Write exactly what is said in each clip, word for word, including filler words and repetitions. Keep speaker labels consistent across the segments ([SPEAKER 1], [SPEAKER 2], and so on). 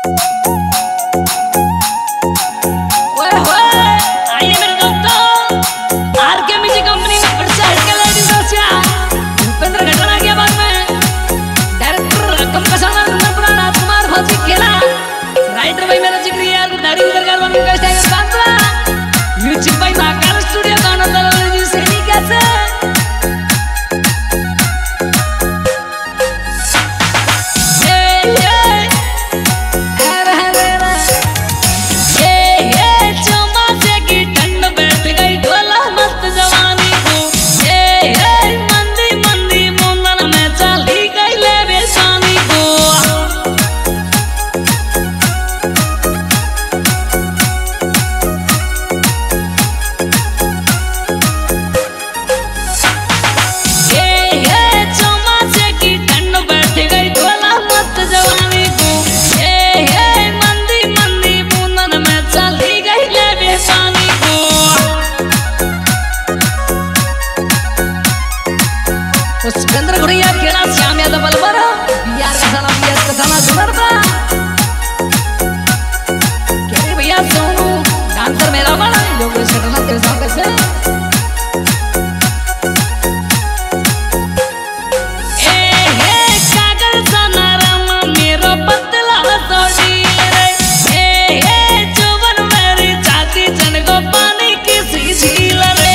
[SPEAKER 1] सिकंदर घुड़िया खेला श्याम यादव बलबर बिहार का साला बिहार का साला सुनरता के भैया सोनू डांसर मेरा बड़ा लोग सटना तेरे साथ कैसे ए हे कागल सना रामा मेरो पतला सोडी रे ए हे जुबन मेरी चाची जन को पानी की सी झील रे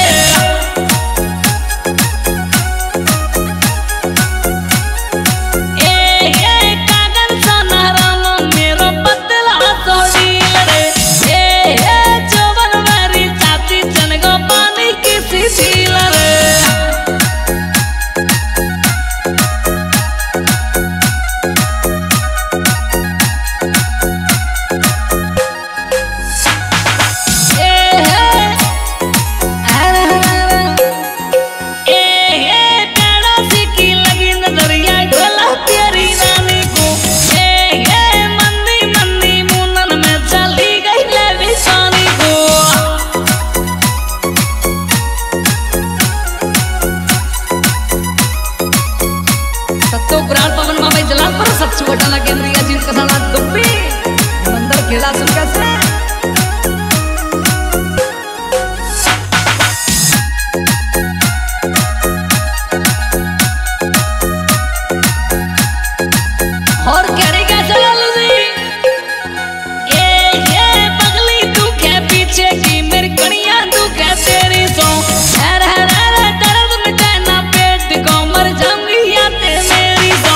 [SPEAKER 1] वटाला केंद्रीय जीव कसाला दुब्बी मंदर खेला सुन कैसे और कहरी का चल जी ए ये पगली तू के पीछे की मेरी कड़ियां तू के तेरी सो हर हर हर दर्द मिटे ना पेट को मर जाऊंगी या ते मेरी सो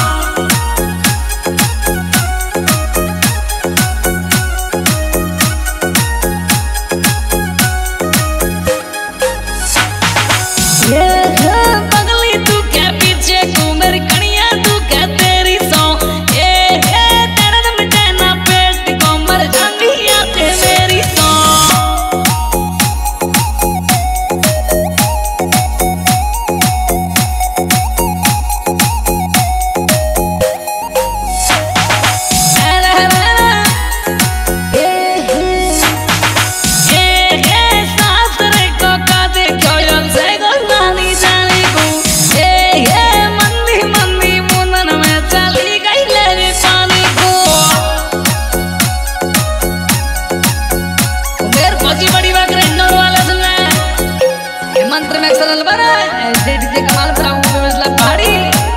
[SPEAKER 1] मंत्र में अक्सर अलबर है ऐसे डीजे कमाल कराऊं मैं मसला पहाड़ी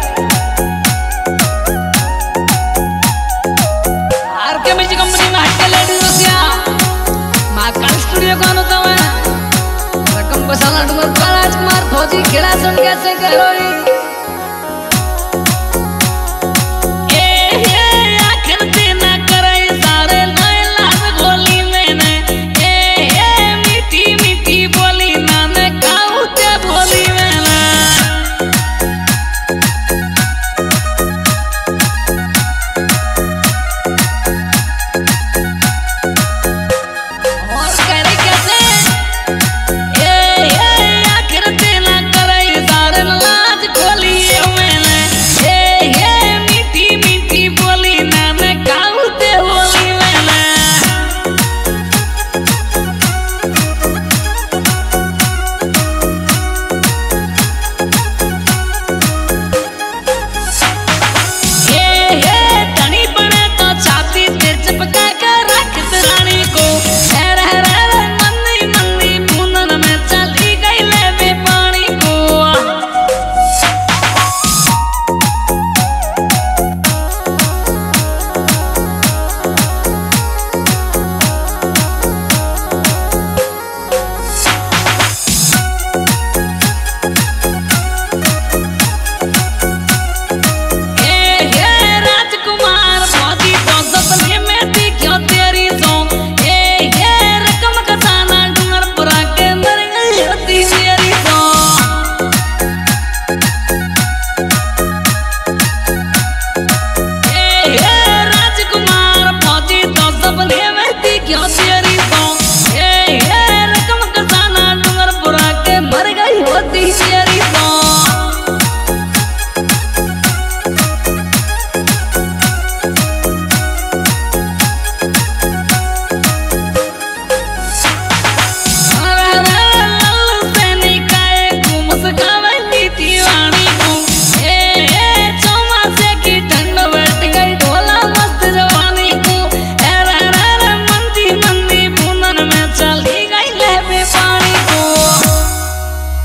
[SPEAKER 1] आर के म्यूजिक कंपनी में हटके लेडीज रसिया महाकाल स्टूडियो कौन होता है रकम को साला डूंगर राजकुमार फौजी खेला सुन कैसे करोई।